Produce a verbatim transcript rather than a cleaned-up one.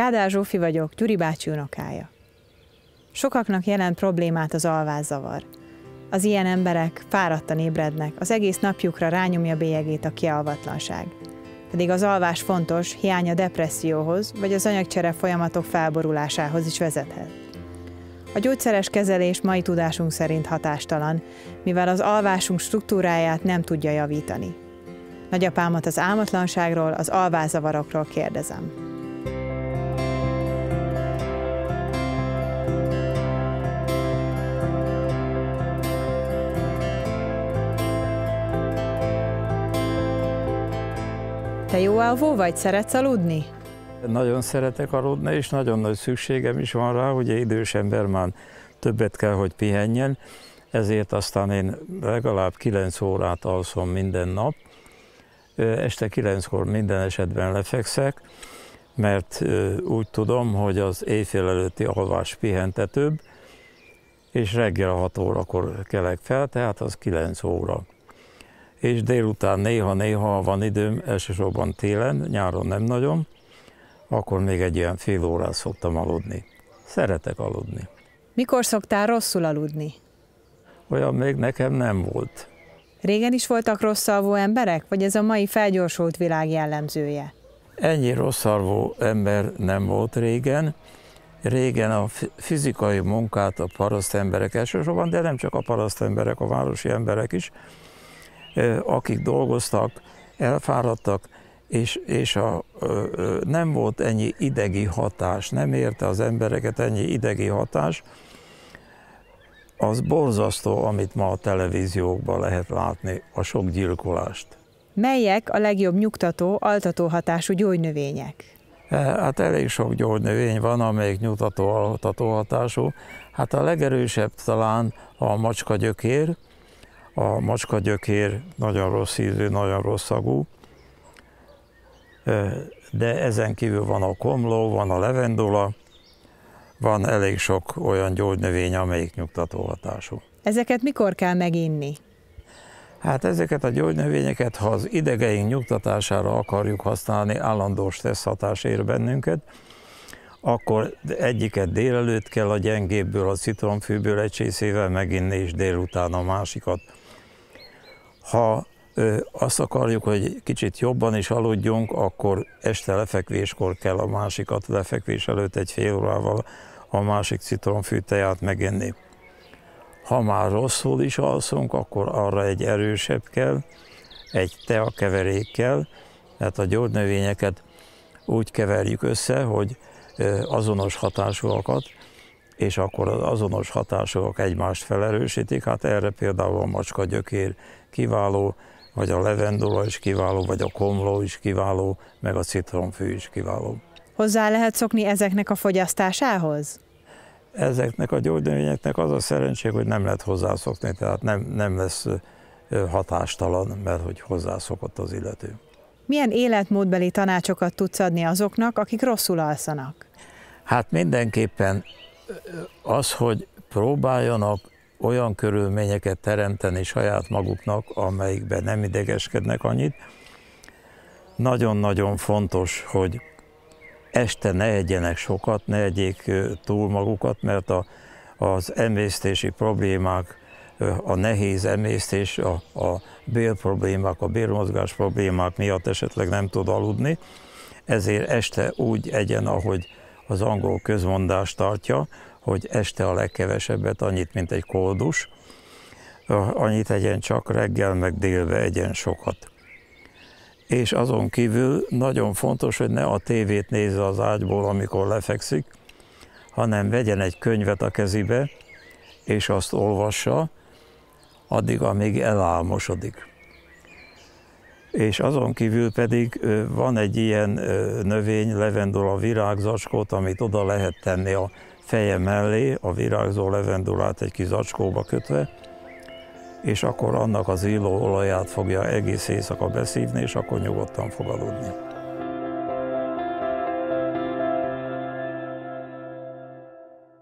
Kádár Zsófi vagyok, Gyuri bácsi unokája. Sokaknak jelent problémát az alvászavar. Az ilyen emberek fáradtan ébrednek, az egész napjukra rányomja bélyegét a kialvatlanság. Pedig az alvás fontos, hiány a depresszióhoz, vagy az anyagcsere folyamatok felborulásához is vezethet. A gyógyszeres kezelés mai tudásunk szerint hatástalan, mivel az alvásunk struktúráját nem tudja javítani. Nagyapámat az álmatlanságról, az alvászavarokról kérdezem. Te jó alvó vagy? Szeretsz aludni? Nagyon szeretek aludni, és nagyon nagy szükségem is van rá, ugye idős ember már többet kell, hogy pihenjen, ezért aztán én legalább kilenc órát alszom minden nap. Este kilenckor minden esetben lefekszek, mert úgy tudom, hogy az éjfél előtti alvás pihentetőbb, és reggel hat órakor kelek fel, tehát az kilenc óra. És délután néha-néha van időm, elsősorban télen, nyáron nem nagyon, akkor még egy ilyen fél órát szoktam aludni. Szeretek aludni. Mikor szoktál rosszul aludni? Olyan még nekem nem volt. Régen is voltak rosszalvó emberek, vagy ez a mai felgyorsult világ jellemzője? Ennyi rosszalvó ember nem volt régen. Régen a fizikai munkát a parasztemberek elsősorban, de nem csak a parasztemberek, a városi emberek is, akik dolgoztak, elfáradtak, és, és a, nem volt ennyi idegi hatás, nem érte az embereket ennyi idegi hatás. Az borzasztó, amit ma a televíziókban lehet látni, a sok gyilkolást. Melyek a legjobb nyugtató, altató hatású gyógynövények? Hát elég sok gyógynövény van, amelyik nyugtató, altató hatású. Hát a legerősebb talán a macskagyökér. A macskagyökér nagyon rossz ízű, nagyon rossz szagú. De ezen kívül van a komló, van a levendula, van elég sok olyan gyógynövény, amelyik nyugtató hatású. Ezeket mikor kell meginni? Hát ezeket a gyógynövényeket, ha az idegeink nyugtatására akarjuk használni, állandó stressz hatás ér bennünket, akkor egyiket délelőtt kell a gyengébből, a citromfűből egy csészével meginni, és délután a másikat. Ha ö, azt akarjuk, hogy kicsit jobban is aludjunk, akkor este lefekvéskor kell a másikat, lefekvés előtt egy fél órával a másik citromfű teját meginni. Ha már rosszul is alszunk, akkor arra egy erősebb kell, egy teakeverék kell, tehát a gyógynövényeket úgy keverjük össze, hogy azonos hatásúakat, és akkor az azonos hatásúak egymást felerősítik, hát erre például a macskagyökér kiváló, vagy a levendula is kiváló, vagy a komló is kiváló, meg a citromfű is kiváló. Hozzá lehet szokni ezeknek a fogyasztásához? Ezeknek a gyógynövényeknek az a szerencség, hogy nem lehet hozzászokni, tehát nem, nem lesz hatástalan, mert hogy hozzászokott az illető. Milyen életmódbeli tanácsokat tudsz adni azoknak, akik rosszul alszanak? Hát mindenképpen az, hogy próbáljanak olyan körülményeket teremteni saját maguknak, amelyikben nem idegeskednek annyit. Nagyon-nagyon fontos, hogy este ne egyenek sokat, ne egyék túl magukat, mert a, az emésztési problémák, a nehéz emésztés, a, a bélproblémák, a bélmozgás problémák miatt esetleg nem tud aludni, ezért este úgy egyen, ahogy az angol közmondás tartja, hogy este a legkevesebbet, annyit, mint egy koldus, annyit egyen csak reggel, meg délbe egyen sokat. És azon kívül nagyon fontos, hogy ne a tévét nézze az ágyból, amikor lefekszik, hanem vegyen egy könyvet a kezébe, és azt olvassa, addig, amíg elálmosodik. És azon kívül pedig van egy ilyen növény, levendula virágzacskót, amit oda lehet tenni a feje mellé, a virágzó levendulát egy kis zacskóba kötve, és akkor annak az illó olaját fogja egész éjszaka beszívni, és akkor nyugodtan fog aludni.